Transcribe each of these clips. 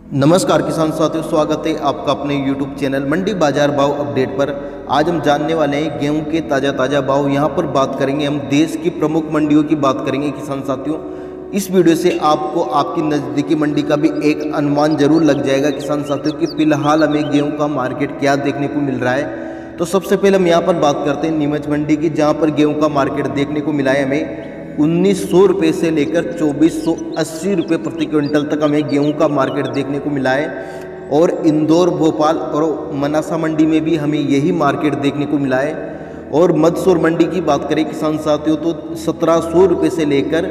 नमस्कार किसान साथियों, स्वागत है आपका अपने YouTube चैनल मंडी बाजार भाव अपडेट पर। आज हम जानने वाले हैं गेहूं के ताज़ा भाव। यहां पर बात करेंगे हम देश की प्रमुख मंडियों की बात करेंगे किसान साथियों। इस वीडियो से आपको आपकी नज़दीकी मंडी का भी एक अनुमान जरूर लग जाएगा किसान साथियों कि फिलहाल हमें गेहूँ का मार्केट क्या देखने को मिल रहा है। तो सबसे पहले हम यहाँ पर बात करते हैं नीमच मंडी की, जहाँ पर गेहूँ का मार्केट देखने को मिला है हमें 1900 रुपये से लेकर 2480 रुपये प्रति क्विंटल तक हमें गेहूं का मार्केट देखने को मिला है। और इंदौर, भोपाल और मनासा मंडी में भी हमें यही मार्केट देखने को मिला है। और मंदसौर मंडी की बात करें किसान साथियों तो 1700 रुपये से लेकर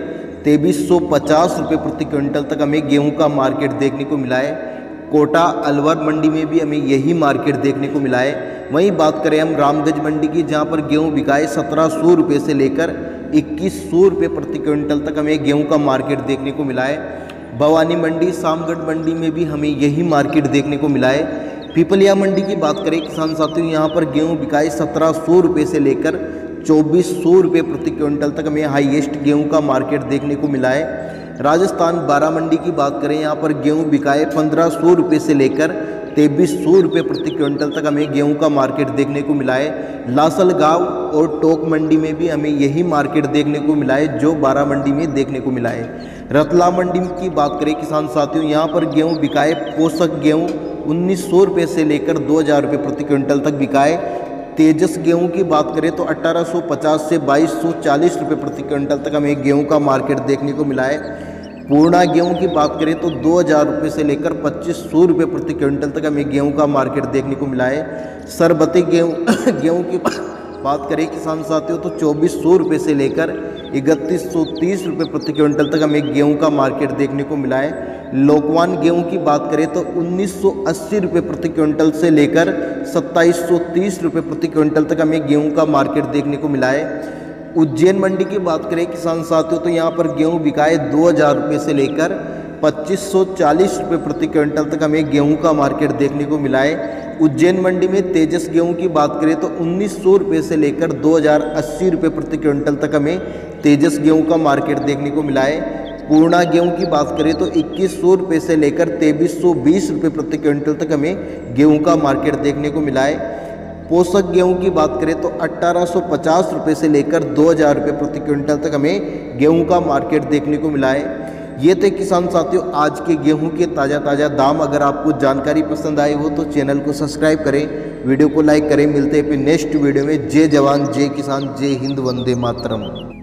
2350 रुपये प्रति क्विंटल तक हमें गेहूं का मार्केट देखने को मिला है। कोटा, अलवर मंडी में भी हमें यही मार्केट देखने को मिला है। वहीं बात करें हम रामगंज मंडी की, जहां पर गेहूं बिकाए 1700 रुपये से लेकर 2100 रुपये प्रति क्विंटल तक हमें गेहूं का मार्केट देखने को मिला है। भवानी मंडी, सामगढ़ मंडी में भी हमें यही मार्केट देखने को मिला है। पिपलिया मंडी की बात करें किसान साथियों, यहाँ पर गेहूं बिकाए 1700 रुपये से लेकर 2400 रुपये प्रति क्विंटल तक हमें हाईएस्ट गेहूं का मार्केट देखने को मिला है। राजस्थान बारा मंडी की बात करें, यहाँ पर गेहूं बिकाए 1500 रुपये से लेकर 2300 रुपये प्रति क्विंटल तक हमें गेहूं का मार्केट देखने को मिला है। लासलगांव और टोक मंडी में भी हमें यही मार्केट देखने को मिला है जो बारा मंडी में देखने को मिला है। रतलाम मंडी की बात करें किसान साथियों, यहाँ पर गेहूं बिकाए पोषक गेहूं 1900 रुपये से लेकर 2000 रुपये प्रति क्विंटल तक बिकाए। तेजस गेहूं की बात करें तो 1850 से 2240 रुपये प्रति क्विंटल तक हमें गेहूं का मार्केट देखने को मिला है। पूर्णा गेहूं की बात करें तो 2000 रुपये से लेकर 2500 रुपये प्रति क्विंटल तक हमें गेहूं का मार्केट देखने को मिला है। सरबती गेहूं की बात करें किसान साथियों तो 2400 रुपये से लेकर 3130 रुपये प्रति क्विंटल तक हमें गेहूं का मार्केट देखने को मिला है। लोकवान गेहूं की बात करें तो 1980 रुपये प्रति क्विंटल से लेकर 2730 रुपये प्रति क्विंटल तक हमें गेहूं का मार्केट देखने को मिला है। उज्जैन मंडी की बात करें किसान साथियों तो यहाँ पर गेहूं बिकाए 2000 रुपये से लेकर 2540 रुपये प्रति क्विंटल तक हमें गेहूं का मार्केट देखने को मिला है। उज्जैन मंडी में तेजस गेहूं की बात करें तो 1900 रुपये से लेकर 2080 रुपये प्रति क्विंटल तक हमें तेजस गेहूं का मार्केट देखने को मिला है। पूर्णा गेहूं की बात करें तो 2100 रुपये से लेकर 2320 रुपये प्रति क्विंटल तक हमें गेहूं का मार्केट देखने को मिला है। पोषक गेहूं की बात करें तो 1850 रुपये से लेकर 2000 रुपये प्रति क्विंटल तक हमें गेहूं का मार्केट देखने को मिला है। ये थे किसान साथियों आज के गेहूं के ताज़ा दाम। अगर आपको जानकारी पसंद आई हो तो चैनल को सब्सक्राइब करें, वीडियो को लाइक करें। मिलते हैं फिर नेक्स्ट वीडियो में। जय जवान, जय किसान, जय हिंद, वंदे मातरम।